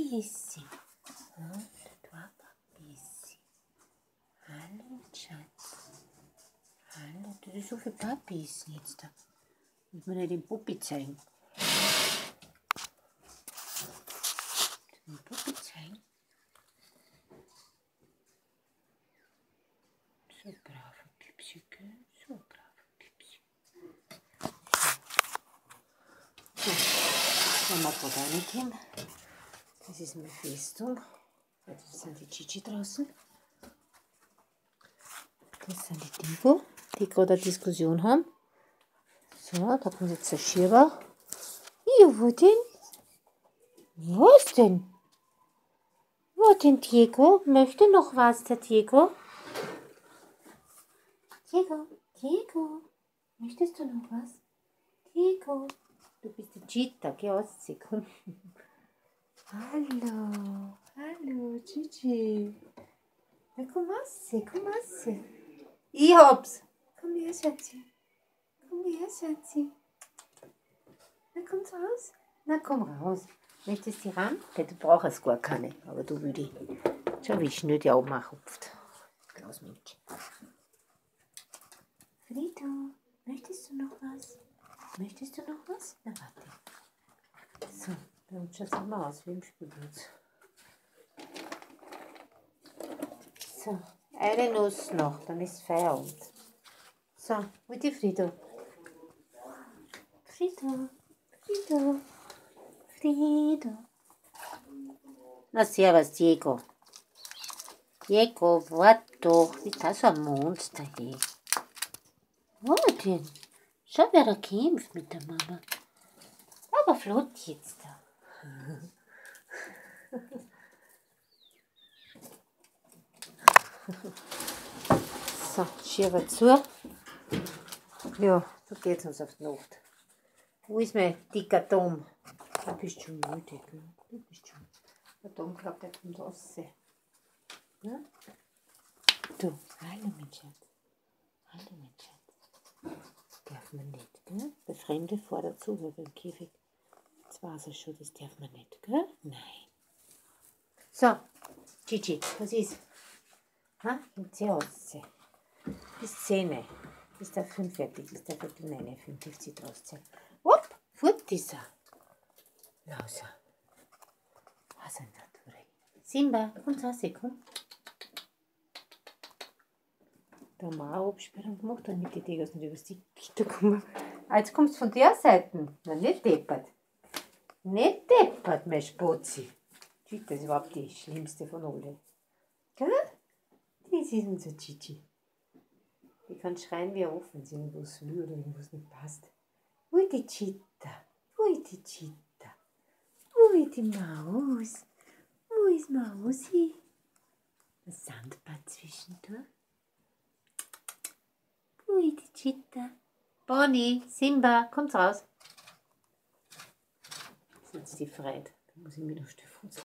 Papisi. Ja, das war Papisi. Hallo, Schatz. Hallo, das ist so viel Papis jetzt da. Muss man nicht den Puppi zeigen. Den Puppi zeigen. So brave Pipsi, gell? So brave Pipsi. So, dann mal gerade reingehen. Das ist meine Festung. Das sind die Gigi draußen. Das sind die Divo, die gerade eine Diskussion haben. So, da kommt jetzt der Schirber. Ja, wo denn? Was denn? Wo denn, Diego? Möchte noch was, der Diego? Diego, möchtest du noch was? Diego, du bist die Cheetah, geh aus, komm. Hallo, Gigi. Na, komm aus. Ich hab's. Komm her, Schatzi. Na, komm's raus. Na, komm raus. Möchtest du die Rampe? Du brauchst gar keine, aber du willst die. Schau, wie schnell die oben auch hupft. Klausmilch. Frido, möchtest du noch was? Na, warte. So, dann schaut es mal aus wie im Spielplatz. So, eine Nuss noch, dann ist Feierabend. So, mit die Frido. Frido. Na, servus, Diego. Wart doch, wie das so ein Monster hier. Wo denn? Schau, wer da kämpft mit der Mama. Aber flott jetzt da. So, Schirr zu. Ja, so geht's uns auf die Nacht. Wo ist mein dicker Tom? Du bist schon müde, gell? Der Tom glaubt, der kommt raus. Ja? Du, hallo mein Schatz. Darf man nicht, gell? Der Fremde fordert zu beim Käfig. Jetzt weiß er schon, das darf man nicht, gell? Nein. So, Gigi, was ist? Ha? Kommt sie raus. Bis 10. Bis der 5 fertig ist, der Viertel 59 draußen. Hopp, fort ist er. Lauser. Was ein Natur. Simba, komm raus, komm. Da haben wir auch Absperrung gemacht, damit die Tigers nicht über die Gitter kommen. Jetzt kommst du von der Seite. Na, nicht deppert. Mein Spotzi. Das ist überhaupt die schlimmste von allen. Gell? Das ist unser Gigi. Die kann schreien, wie er offen ist, wenn was will oder irgendwas nicht passt. Wo ist die Cheetah? Wo ist die Maus? Wo ist Mausi? Ein Sandbad zwischendurch. Wo ist die Cheetah? Bonnie, Simba, kommt raus. Das ist jetzt die Freude. Da muss ich mich noch Stefan sagen.